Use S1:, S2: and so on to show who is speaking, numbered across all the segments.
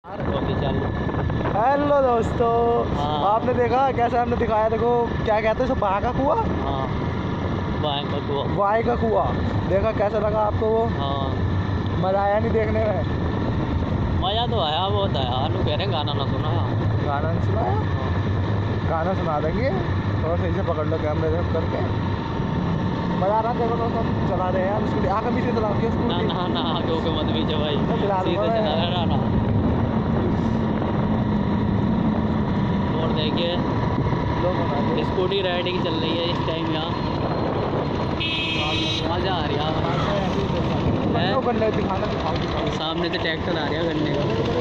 S1: Hello दोस्तों, आपने देखा कैसा हमने दिखाया? देखो क्या कहते हैं, बाय का कुआं। बाय का कुआं देखा कैसा लगा आपको? वो मजा आया नहीं देखने में?
S2: मजा तो आया, बहुत आया। आलू कह रहे गाना ना सुना।
S1: गाना नहीं सुनाया? गाना सुना देंगे, थोड़ा सही से पकड़ लो कैमरे से करके। मजा आ रहा है। देखो दोस्तों हम चला रहे हैं स्कूटी। आगे पीछे चलाओगे
S2: ना ना ना, आगे होके मत बीच भाई,
S1: चला
S2: रहा ना। और देखिए स्कूटी राइडिंग चल रही है इस टाइम यहाँ। मजा आ रहा है। सामने से ट्रैक्टर आ रहा है गन्ने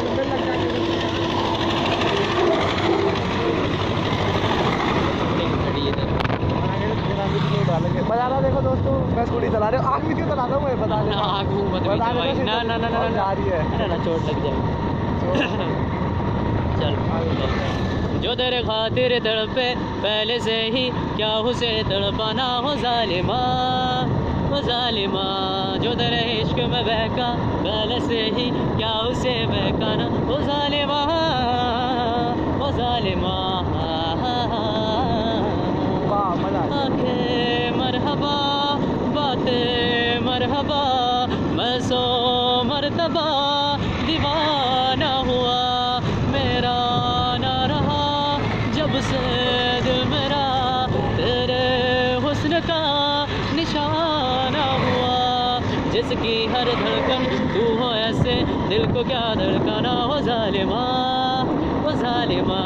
S1: मजा आ रहा। देखो दोस्तों मैं स्कूटी चला रहा हूँ। आग क्यों चला रहा हूँ मैं बता
S2: भाई। ना ना ना ना
S1: जा रही है
S2: ना, चोट लग जाएगी। चल जो तेरे खातिर तड़पे पहले से ही, क्या उसे तड़पाना हो जालिमा, हो जालिमा। जो तेरे इश्क में बहका पहले से ही, क्या उसे बहकाना हो जालिमा, हो जालिमा। आंखें मरहबा, बातें मरहबा, मैं सो मरतबा दीवाना हुआ, मेरा ना रहा जब से दिल मेरा, तेरे हुस्न का निशाना हुआ। जिसकी हर धड़कन तू हो ऐसे, दिल को क्या धड़काना हो जालिमा, हो जालिमा।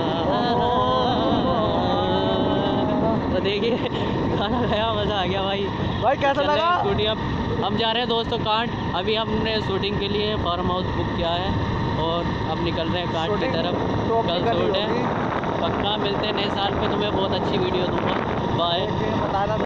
S2: तो देखिए खाना गया, मज़ा आ गया भाई
S1: कैसा लगा?
S2: स्कूटी अब हम जा रहे हैं दोस्तों कांट। अभी हमने शूटिंग के लिए फार्म हाउस बुक किया है और अब निकल रहे हैं कांट की तरफ। कल शूट है, पक्का मिलते हैं नए साल पे। तुम्हें बहुत अच्छी वीडियो दूंगा। बाय।